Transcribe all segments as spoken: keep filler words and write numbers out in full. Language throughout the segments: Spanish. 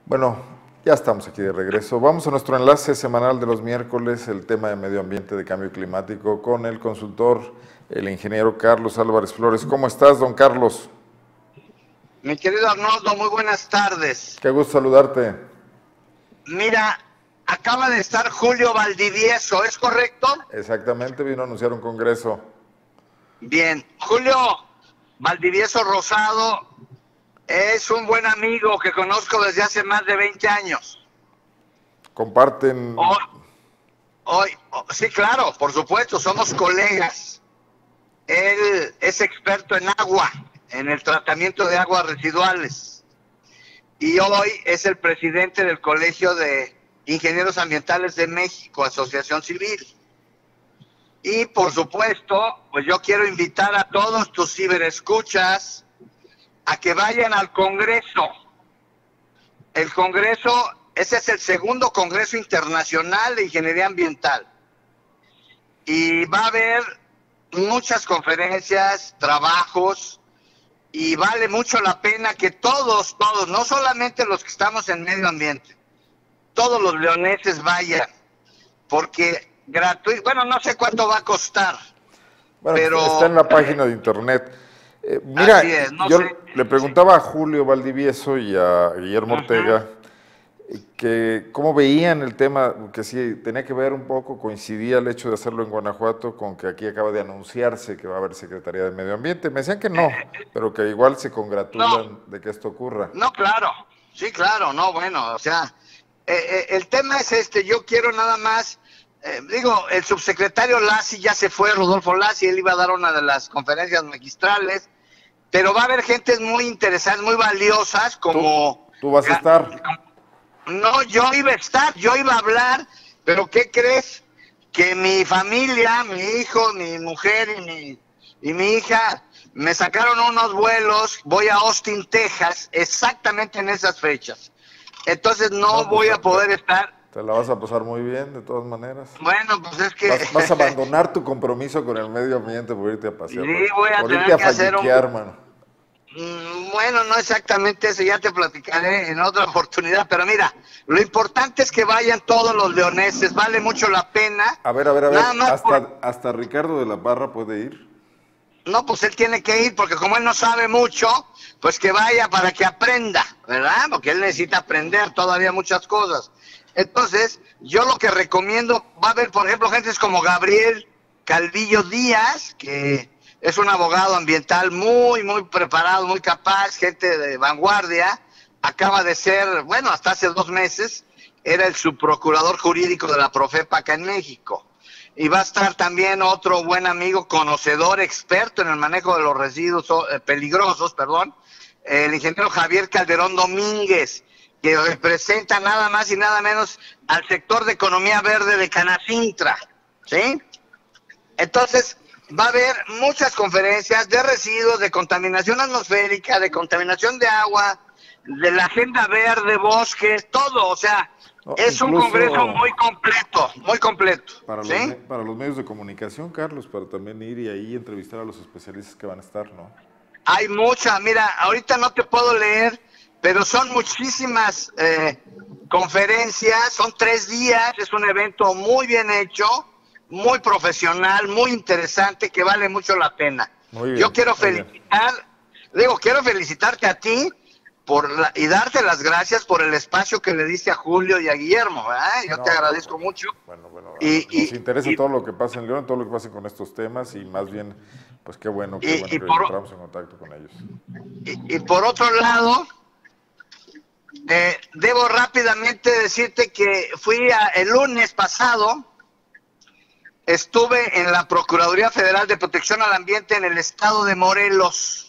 Bueno, ya estamos aquí de regreso. Vamos a nuestro enlace semanal de los miércoles, el tema de medio ambiente, de cambio climático, con el consultor, el ingeniero Carlos Álvarez Flores. ¿Cómo estás, don Carlos? Mi querido Arnoldo, muy buenas tardes. Qué gusto saludarte. Mira, acaba de estar Julio Valdivieso, ¿es correcto? Exactamente, vino a anunciar un congreso. Bien, Julio Valdivieso Rosado es un buen amigo que conozco desde hace más de veinte años. Comparten... Hoy, hoy, sí, claro, por supuesto, somos colegas. Él es experto en agua, en el tratamiento de aguas residuales. Y hoy es el presidente del Colegio de Ingenieros Ambientales de México, Asociación Civil. Y por supuesto, pues yo quiero invitar a todos tus ciberescuchas a que vayan al Congreso. El Congreso, ese es el segundo Congreso Internacional de Ingeniería Ambiental. Y va a haber muchas conferencias, trabajos, y vale mucho la pena que todos, todos, no solamente los que estamos en medio ambiente, todos los leoneses vayan, porque gratuito, bueno, no sé cuánto va a costar. Bueno, pero está en la página de internet. Eh, mira, es, no yo sé. le preguntaba a Julio Valdivieso y a Guillermo Ajá. Ortega que cómo veían el tema, que sí tenía que ver un poco, coincidía el hecho de hacerlo en Guanajuato con que aquí acaba de anunciarse que va a haber Secretaría de Medio Ambiente. Me decían que no, pero que igual se congratulan No. de que esto ocurra. No, claro, sí, claro, no, bueno, o sea, eh, eh, el tema es este, yo quiero nada más, eh, digo, el subsecretario Lassi ya se fue, Rodolfo Lassi, él iba a dar una de las conferencias magistrales, pero va a haber gentes muy interesantes, muy valiosas, como... ¿Tú, tú vas a estar? No, yo iba a estar, yo iba a hablar, pero ¿qué crees? Que mi familia, mi hijo, mi mujer y mi, y mi hija me sacaron unos vuelos, voy a Austin, Texas, exactamente en esas fechas. Entonces no, No, pues, voy a poder estar. Te la vas a pasar muy bien, de todas maneras. Bueno, pues es que... Vas, vas a abandonar tu compromiso con el medio ambiente por irte a pasear. Sí, voy a por tener irte a que hacer un... falliquear, mano. Bueno, no exactamente eso, ya te platicaré en otra oportunidad, pero mira, lo importante es que vayan todos los leoneses, vale mucho la pena. A ver, a ver, a ver, hasta, por... hasta Ricardo de la Parra puede ir. No, pues él tiene que ir, porque como él no sabe mucho, pues que vaya para que aprenda, ¿verdad? Porque él necesita aprender todavía muchas cosas. Entonces, yo lo que recomiendo, va a haber, por ejemplo, gentes como Gabriel Calvillo Díaz, que es un abogado ambiental muy, muy preparado, muy capaz, gente de vanguardia, acaba de ser, bueno, hasta hace dos meses, era el subprocurador jurídico de la Profepa acá en México. Y va a estar también otro buen amigo, conocedor, experto en el manejo de los residuos eh, peligrosos, perdón, el ingeniero Javier Calderón Domínguez, que representa nada más y nada menos al sector de economía verde de Canacintra, ¿sí? Entonces, va a haber muchas conferencias de residuos, de contaminación atmosférica, de contaminación de agua, de la agenda verde, bosques, todo, o sea, no, es un congreso muy completo, muy completo. Para, ¿sí? los, para los medios de comunicación, Carlos, para también ir y ahí entrevistar a los especialistas que van a estar, ¿no? Hay mucha, mira, ahorita no te puedo leer, pero son muchísimas eh, conferencias, son tres días, es un evento muy bien hecho, muy profesional, muy interesante, que vale mucho la pena. Muy bien, Yo quiero felicitar, bien. digo, quiero felicitarte a ti por la, y darte las gracias por el espacio que le diste a Julio y a Guillermo, ¿verdad? Yo no, te agradezco bueno, mucho. Bueno, bueno, y, nos y, interesa y, todo lo que pasa en León, todo lo que pasa con estos temas y más bien, pues qué bueno, qué y, bueno y que por, entramos en contacto con ellos. Y, y por otro lado, eh, debo rápidamente decirte que fui a, el lunes pasado, estuve en la Procuraduría Federal de Protección al Ambiente en el estado de Morelos.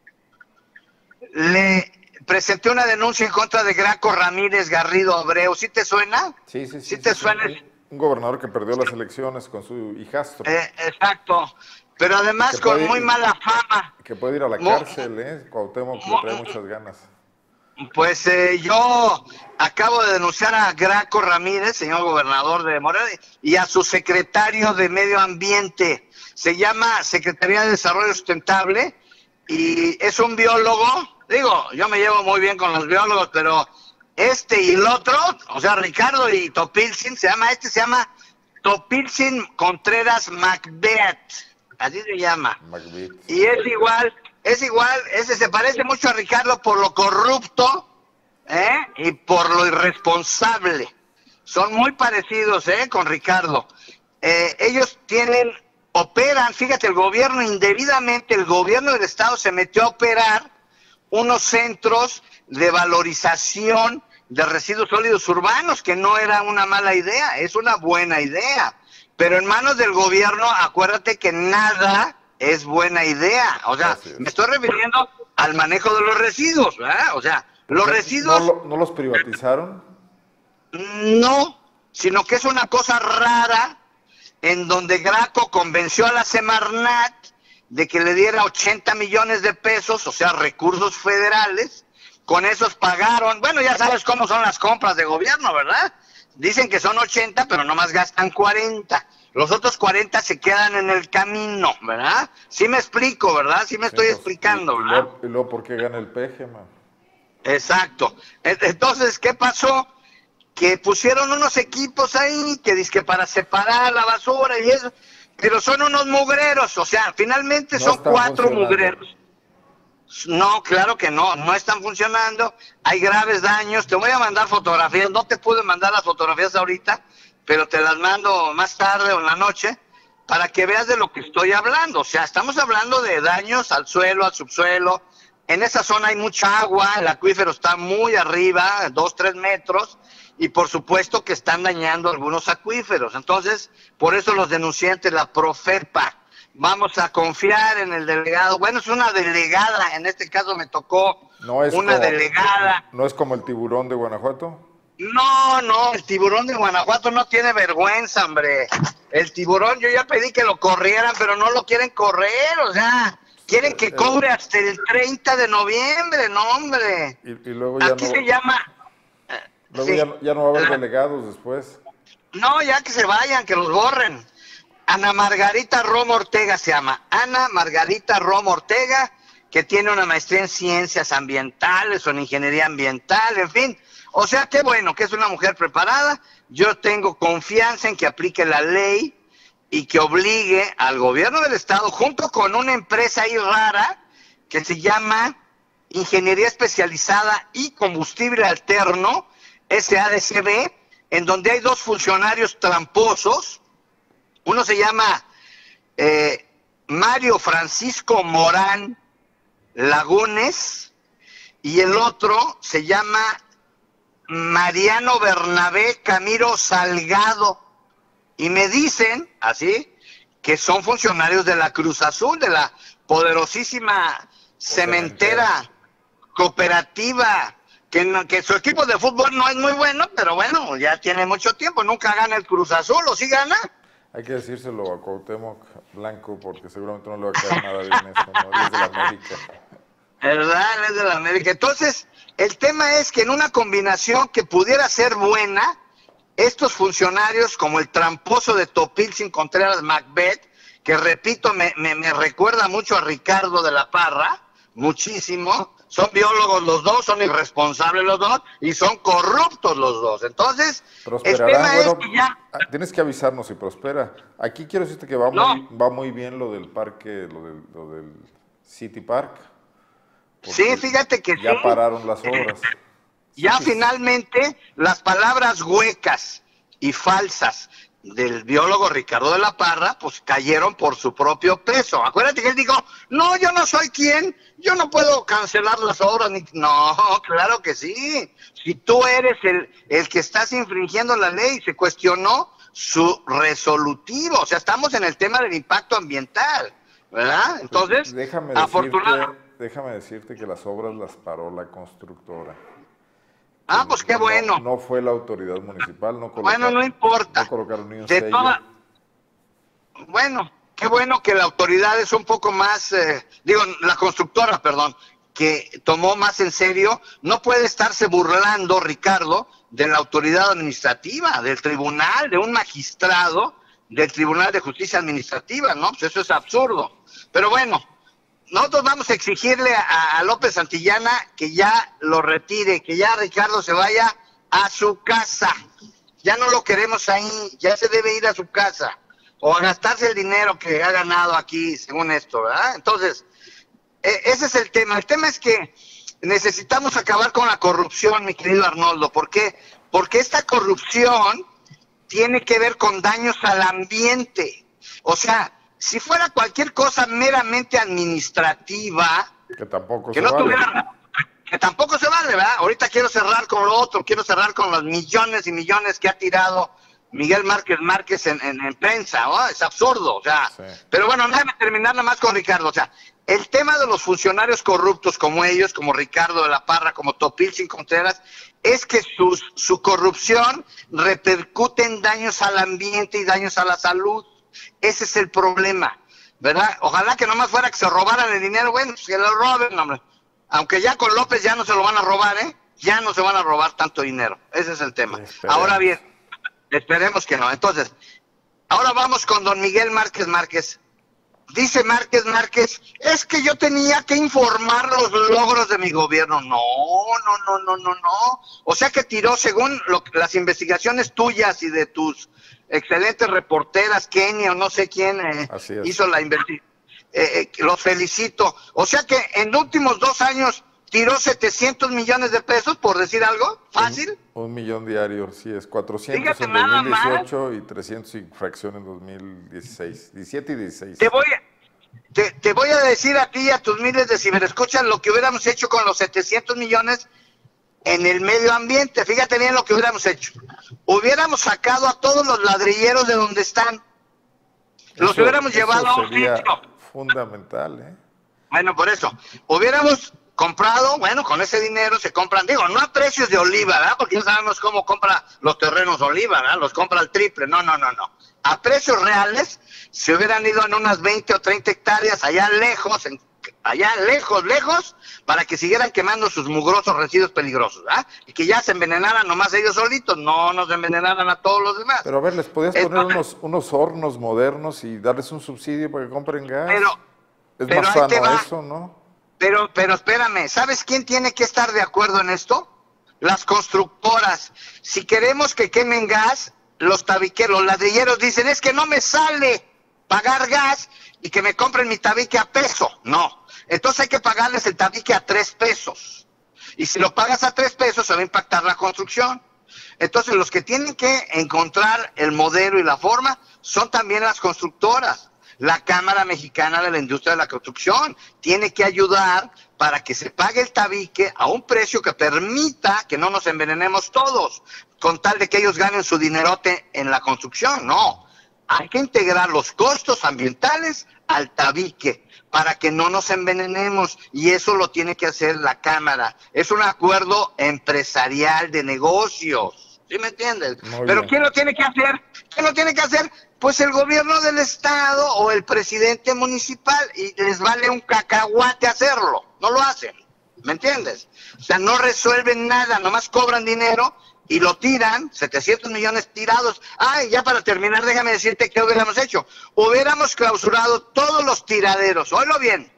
Le presenté una denuncia en contra de Graco Ramírez Garrido Abreu. ¿Sí te suena? Sí, sí, sí. ¿Sí, sí te sí, suena? Sí. Un gobernador que perdió las elecciones con su hijastro. Eh, exacto. Pero además con ir, muy mala fama. Que puede ir a la Mo cárcel, ¿eh? Cuauhtémoc le trae muchas ganas. Pues eh, yo acabo de denunciar a Graco Ramírez, señor gobernador de Morelos, y a su secretario de Medio Ambiente. Se llama Secretaría de Desarrollo Sustentable y es un biólogo. Digo, yo me llevo muy bien con los biólogos, pero este y el otro, o sea, Ricardo y Topilzin, se llama, este se llama Topilzin Contreras Macbeth, así se llama. Macbeth. Y es igual, es igual, ese se parece mucho a Ricardo por lo corrupto, ¿eh? Y por lo irresponsable. Son muy parecidos, ¿eh? Con Ricardo. Eh, ellos tienen, operan, fíjate, el gobierno indebidamente, el gobierno del estado se metió a operar unos centros de valorización de residuos sólidos urbanos, que no era una mala idea, es una buena idea. Pero en manos del gobierno, acuérdate que nada es buena idea. O sea, me estoy refiriendo al manejo de los residuos, ¿verdad? O sea, los residuos... ¿No, ¿No los privatizaron? No, sino que es una cosa rara en donde Graco convenció a la Semarnat de que le diera ochenta millones de pesos, o sea, recursos federales. Con esos pagaron, bueno, ya sabes cómo son las compras de gobierno, ¿verdad? Dicen que son ochenta, pero nomás gastan cuarenta. Los otros cuarenta se quedan en el camino, ¿verdad? Sí me explico, ¿verdad? Sí me estoy explicando, ¿verdad? ¿Y luego por qué gana el P G, man? Exacto. Entonces, ¿qué pasó? Que pusieron unos equipos ahí, que dizque para separar la basura y eso, pero son unos mugreros, o sea, finalmente son cuatro mugreros. No, claro que no, no están funcionando, hay graves daños, te voy a mandar fotografías, no te pude mandar las fotografías ahorita, pero te las mando más tarde o en la noche, para que veas de lo que estoy hablando. O sea, estamos hablando de daños al suelo, al subsuelo. En esa zona hay mucha agua, el acuífero está muy arriba, dos, tres metros, y por supuesto que están dañando algunos acuíferos. Entonces, por eso los denunciantes, la Profepa, vamos a confiar en el delegado. Bueno, es una delegada, en este caso me tocó no es una como, delegada. ¿No es como el tiburón de Guanajuato? No, no, el tiburón de Guanajuato no tiene vergüenza, hombre. El tiburón, yo ya pedí que lo corrieran, pero no lo quieren correr, o sea, quieren que cobre hasta el treinta de noviembre, no, hombre. Y, y luego ya Aquí no, se llama... Luego sí, ya, ya no va a haber la, delegados después. No, ya que se vayan, que los borren. Ana Margarita Romo Ortega se llama. Ana Margarita Romo Ortega, que tiene una maestría en ciencias ambientales o en ingeniería ambiental, en fin. O sea, qué bueno, que es una mujer preparada. Yo tengo confianza en que aplique la ley y que obligue al gobierno del estado, junto con una empresa ahí rara, que se llama Ingeniería Especializada y Combustible Alterno, S A D C B, en donde hay dos funcionarios tramposos. Uno se llama eh, Mario Francisco Morán Lagunes y el otro se llama Mariano Bernabé Camilo Salgado. Y me dicen, así, que son funcionarios de la Cruz Azul, de la poderosísima cementera cooperativa, que, no, que su equipo de fútbol no es muy bueno, pero bueno, ya tiene mucho tiempo, nunca gana el Cruz Azul, ¿o sí gana? Hay que decírselo a Cuauhtémoc Blanco, porque seguramente no le va a caer nada bien esto, ¿no? Es de la América. ¿Verdad? Es de la América. Entonces, el tema es que en una combinación que pudiera ser buena, estos funcionarios, como el tramposo de Topilzin Contreras Macbeth, que repito, me, me, me recuerda mucho a Ricardo de la Parra, muchísimo, son biólogos los dos, son irresponsables los dos, y son corruptos los dos. Entonces, el tema bueno, es que ya... Tienes que avisarnos si prospera. Aquí quiero decirte que va, no. muy, va muy bien lo del parque, lo del, lo del City Park. Sí, fíjate que ya sí. pararon las obras. Ya sí, finalmente sí. las palabras huecas y falsas del biólogo Ricardo de la Parra, pues cayeron por su propio peso. Acuérdate que él dijo, no, yo no soy quien, yo no puedo cancelar las obras. Ni... No, claro que sí. Si tú eres el, el que estás infringiendo la ley, se cuestionó su resolutivo. O sea, estamos en el tema del impacto ambiental, ¿verdad? Entonces, pues déjame afortunadamente... decirte, déjame decirte que las obras las paró la constructora. Ah, pues qué bueno. No, no fue la autoridad municipal, no colocaron, bueno, no importa. No colocaron ni un de sello. Toda... Bueno, qué bueno que la autoridad es un poco más, eh, digo, la constructora, perdón, que tomó más en serio. No puede estarse burlando, Ricardo, de la autoridad administrativa, del tribunal, de un magistrado del Tribunal de Justicia Administrativa, ¿no? Pues eso es absurdo. Pero bueno, nosotros vamos a exigirle a, a López Santillana que ya lo retire, que ya Ricardo se vaya a su casa. Ya no lo queremos ahí, ya se debe ir a su casa o a gastarse el dinero que ha ganado aquí, según esto, ¿verdad? Entonces, eh, ese es el tema. El tema es que necesitamos acabar con la corrupción, mi querido Arnoldo. ¿Por qué? Porque esta corrupción tiene que ver con daños al ambiente. O sea, si fuera cualquier cosa meramente administrativa, que tampoco que se no vale. tuviera, que tampoco se vale, ¿verdad? Ahorita quiero cerrar con lo otro, quiero cerrar con los millones y millones que ha tirado Miguel Márquez Márquez en, en, en prensa, ¿no? Es absurdo, o sea, sí. Pero bueno, déjame terminar nada más con Ricardo, o sea, el tema de los funcionarios corruptos como ellos, como Ricardo de la Parra, como Topilzin Contreras, es que sus, su corrupción repercute en daños al ambiente y daños a la salud. Ese es el problema, ¿verdad? Ojalá que nomás fuera que se robaran el dinero, bueno, pues que lo roben, hombre. Aunque ya con López ya no se lo van a robar, ¿eh? Ya no se van a robar tanto dinero. Ese es el tema. Ahora bien, esperemos que no. Entonces, ahora vamos con don Miguel Márquez Márquez. Dice Márquez Márquez, es que yo tenía que informar los logros de mi gobierno. No, no, no, no, no, no. O sea que tiró, según lo, las investigaciones tuyas y de tus excelentes reporteras, Kenia o no sé quién eh, hizo la investigación. Eh, eh, los felicito. O sea que en los últimos dos años tiró setecientos millones de pesos, por decir algo, fácil. Un, un millón diario, sí, es cuatrocientos Fíjate en dos mil dieciocho y trescientos y fracción en dos mil dieciséis, diecisiete y dieciséis. Te voy a, te, te voy a decir a ti y a tus miles de ciberescuchas lo que hubiéramos hecho con los setecientos millones en el medio ambiente. Fíjate bien lo que hubiéramos hecho. Hubiéramos sacado a todos los ladrilleros de donde están. Los eso, hubiéramos llevado a un sitio. Fundamental, ¿eh? Bueno, por eso. Hubiéramos comprado, bueno, con ese dinero se compran, digo, no a precios de Oliva, ¿verdad? Porque ya sabemos cómo compra los terrenos Oliva, ¿verdad? Los compra al triple, no, no, no, no. A precios reales, se hubieran ido en unas veinte o treinta hectáreas allá lejos, en, allá lejos, lejos, para que siguieran quemando sus mugrosos residuos peligrosos, ¿verdad? Y que ya se envenenaran nomás ellos solitos, no nos envenenaran a todos los demás. Pero a ver, ¿les podías Entonces, poner unos, unos hornos modernos y darles un subsidio para que compren gas? Pero, es pero más sano eso, ¿no? Pero, pero espérame, ¿sabes quién tiene que estar de acuerdo en esto? Las constructoras. Si queremos que quemen gas, los tabiqueros, los ladrilleros dicen, es que no me sale pagar gas y que me compren mi tabique a peso. No, entonces hay que pagarles el tabique a tres pesos. Y si lo pagas a tres pesos, se va a impactar la construcción. Entonces los que tienen que encontrar el modelo y la forma son también las constructoras. La Cámara Mexicana de la Industria de la Construcción tiene que ayudar para que se pague el tabique a un precio que permita que no nos envenenemos todos, con tal de que ellos ganen su dinerote en la construcción. No, hay que integrar los costos ambientales al tabique para que no nos envenenemos, y eso lo tiene que hacer la Cámara. Es un acuerdo empresarial de negocios, ¿sí me entiendes? Pero ¿quién lo tiene que hacer? ¿Quién lo tiene que hacer? Pues el gobierno del estado o el presidente municipal, y les vale un cacahuate hacerlo, no lo hacen, ¿me entiendes? O sea, no resuelven nada, nomás cobran dinero y lo tiran, setecientos millones tirados. Ay, ya para terminar, déjame decirte qué hubiéramos hecho. Hubiéramos clausurado todos los tiraderos, oílo bien,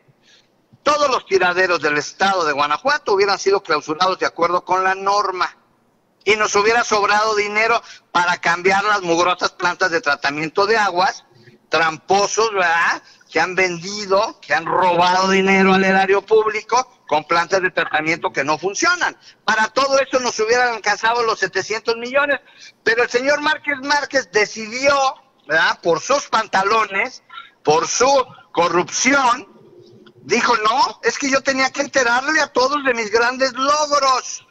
todos los tiraderos del estado de Guanajuato hubieran sido clausurados de acuerdo con la norma. Y nos hubiera sobrado dinero para cambiar las mugrosas plantas de tratamiento de aguas, tramposos, ¿verdad?, que han vendido, que han robado dinero al erario público con plantas de tratamiento que no funcionan. Para todo eso nos hubieran alcanzado los setecientos millones, pero el señor Márquez Márquez decidió, ¿verdad?, por sus pantalones, por su corrupción, dijo, no, es que yo tenía que enterarle a todos de mis grandes logros.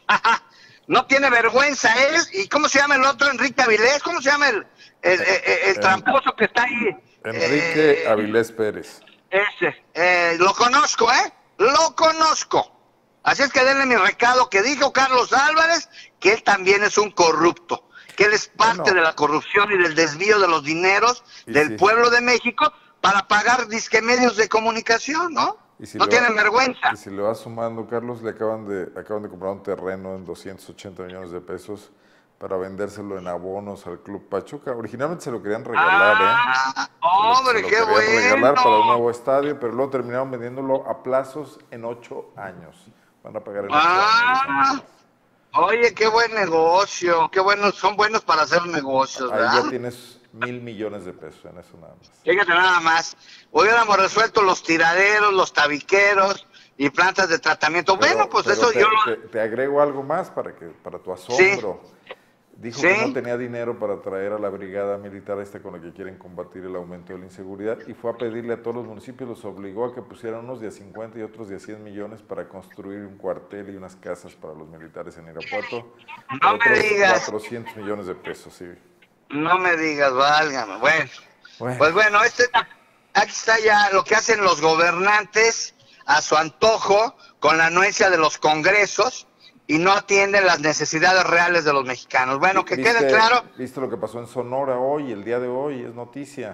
No tiene vergüenza él. ¿Y cómo se llama el otro? Enrique Avilés. ¿Cómo se llama el, el, el, el, el tramposo que está ahí? Enrique eh, Avilés Pérez. Ese. Eh, lo conozco, ¿eh? Lo conozco. Así es que denle mi recado, que dijo Carlos Álvarez que él también es un corrupto, que él es parte bueno. de la corrupción y del desvío de los dineros y del sí. pueblo de México para pagar disque medios de comunicación, ¿no? Si no tienen va, vergüenza. Y si le va sumando, Carlos, le acaban de acaban de comprar un terreno en doscientos ochenta millones de pesos para vendérselo en abonos al Club Pachuca. Originalmente se lo querían regalar, ah, ¿eh? ¡Hombre, se lo qué querían bueno! regalar para un nuevo estadio, pero luego terminaron vendiéndolo a plazos en ocho años. Van a pagar en ocho Ah, años. oye, qué buen negocio, qué buenos, son buenos para hacer negocios, Ahí ¿verdad? ya tienes mil millones de pesos en eso nada más. Fíjate nada más, hubiéramos resuelto los tiraderos, los tabiqueros y plantas de tratamiento. Pero, bueno, pues pero eso te, yo lo... te, te agrego algo más para que para tu asombro. Sí, Dijo sí. que no tenía dinero para traer a la brigada militar esta con la que quieren combatir el aumento de la inseguridad y fue a pedirle a todos los municipios, los obligó a que pusieran unos de a cincuenta y otros de a cien millones para construir un cuartel y unas casas para los militares en Irapuato. No me Otros digas. cuatrocientos millones de pesos, sí. No me digas, válgame. Bueno, Bueno. pues bueno, este, aquí está ya lo que hacen los gobernantes a su antojo con la anuencia de los congresos y no atienden las necesidades reales de los mexicanos. Bueno, que ¿Viste, quede claro. ¿Viste lo que pasó en Sonora hoy, el día de hoy? Es noticia.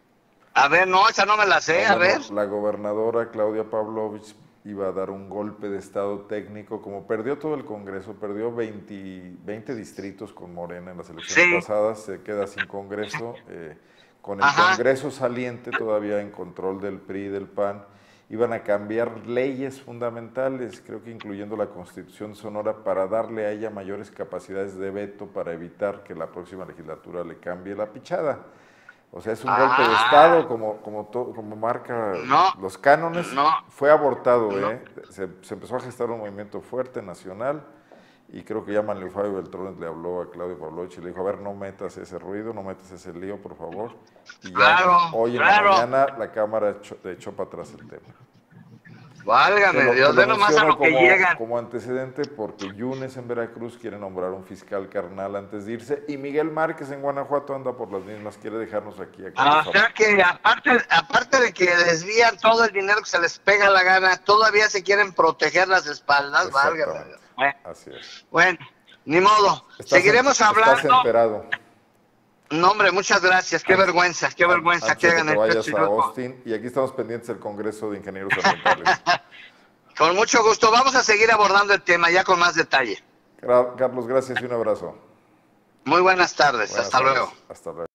A ver, no, esa no me la sé, No, a bueno, ver. La gobernadora Claudia Pavlovich iba a dar un golpe de estado técnico, como perdió todo el Congreso, perdió veinte, veinte distritos con Morena en las elecciones Sí. pasadas, se queda sin Congreso, eh, con el Ajá. Congreso saliente todavía en control del P R I y del P A N, iban a cambiar leyes fundamentales, creo que incluyendo la Constitución de Sonora, para darle a ella mayores capacidades de veto para evitar que la próxima legislatura le cambie la pichada. O sea, es un Ah. golpe de Estado, como, como, to, como marca No, los cánones. no, Fue abortado, no. ¿eh? Se, se empezó a gestar un movimiento fuerte nacional y creo que ya Manlio Fabio Beltrones le habló a Claudio Pavlovich y le dijo, a ver, no metas ese ruido, no metas ese lío, por favor. Y ya Claro, hoy en claro. la mañana la Cámara echó, echó para atrás el tema. Válgame Te lo- Dios, te lo ve nomás a menciono lo que como, llegan. como antecedente porque Yunes en Veracruz quiere nombrar un fiscal carnal antes de irse y Miguel Márquez en Guanajuato anda por las mismas, quiere dejarnos aquí. aquí O sea que aparte, aparte de que desvían todo el dinero que se les pega la gana, todavía se quieren proteger las espaldas, válgame Exactamente. Dios. Bueno, Así es. bueno, ni modo, Estás seguiremos en- hablando. Estás enterado. No, hombre, muchas gracias, qué Antes- vergüenza, qué vergüenza Antes que de hagan te esto. vayas a chico. Austin y aquí estamos pendientes del Congreso de Ingenieros Ambientales. Con mucho gusto, vamos a seguir abordando el tema ya con más detalle. Gra- Carlos, gracias y un abrazo. Muy buenas tardes, Buenas hasta tardes. luego. Hasta luego.